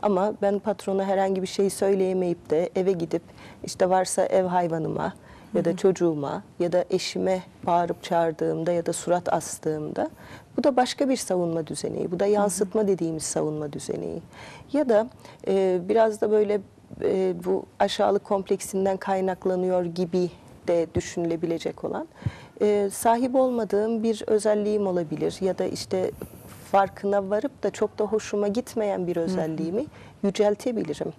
Ama ben patrona herhangi bir şey söyleyemeyip de eve gidip işte varsa ev hayvanıma ya da çocuğuma ya da eşime bağırıp çağırdığımda ya da surat astığımda, bu da başka bir savunma düzeneği. Bu da yansıtma dediğimiz savunma düzeneği. Ya da biraz da böyle bu aşağılık kompleksinden kaynaklanıyor gibi de düşünülebilecek olan sahip olmadığım bir özelliğim olabilir ya da işte farkına varıp da çok da hoşuma gitmeyen bir özelliğimi yüceltebilirim.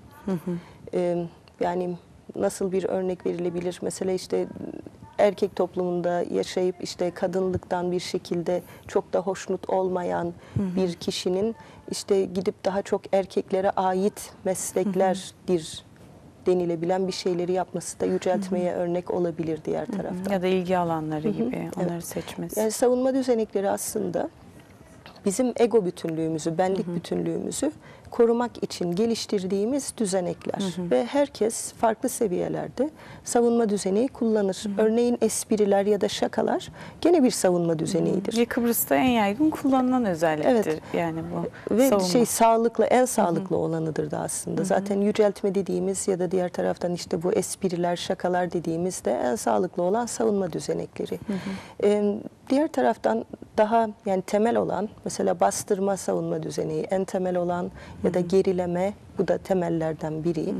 Yani nasıl bir örnek verilebilir? Mesela işte erkek toplumunda yaşayıp işte kadınlıktan bir şekilde çok da hoşnut olmayan bir kişinin işte gidip daha çok erkeklere ait mesleklerdir denilebilen bir şeyleri yapması da yüceltmeye örnek olabilir diğer taraftan. Ya da ilgi alanları gibi onları seçmesi. Yani savunma düzenekleri aslında bizim ego bütünlüğümüzü, benlik bütünlüğümüzü korumak için geliştirdiğimiz düzenekler. Ve herkes farklı seviyelerde savunma düzeneği kullanır. Örneğin espriler ya da şakalar gene bir savunma düzeneğidir. Ve Kıbrıs'ta en yaygın kullanılan özelliktir. Evet. Yani bu Ve savunma. sağlıklı, en sağlıklı olanıdır da aslında. Zaten yüceltme dediğimiz ya da diğer taraftan işte bu espriler, şakalar dediğimiz de en sağlıklı olan savunma düzenekleri. Diğer taraftan daha yani temel olan mesela bastırma savunma düzeneği, en temel olan ya da gerileme, bu da temellerden biri.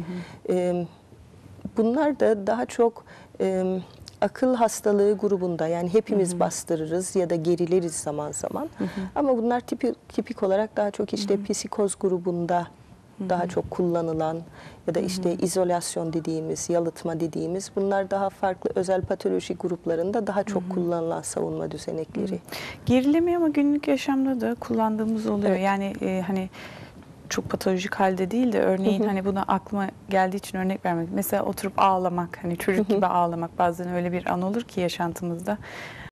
Bunlar da daha çok akıl hastalığı grubunda, yani hepimiz bastırırız ya da gerileriz zaman zaman. Ama bunlar tipik olarak daha çok işte psikoz grubunda daha çok kullanılan ya da işte izolasyon dediğimiz, yalıtma dediğimiz, bunlar daha farklı özel patoloji gruplarında daha çok kullanılan savunma düzenekleri. Gerileme ama günlük yaşamda da kullandığımız oluyor. Evet. Yani hani çok patolojik halde değil de örneğin hani buna aklıma geldiği için örnek vermek. Mesela oturup ağlamak, hani çocuk gibi ağlamak, bazen öyle bir an olur ki yaşantımızda.